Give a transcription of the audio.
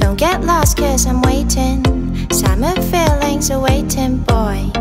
Don't get lost 'cause I'm waiting. Summer feelings are waiting, boy.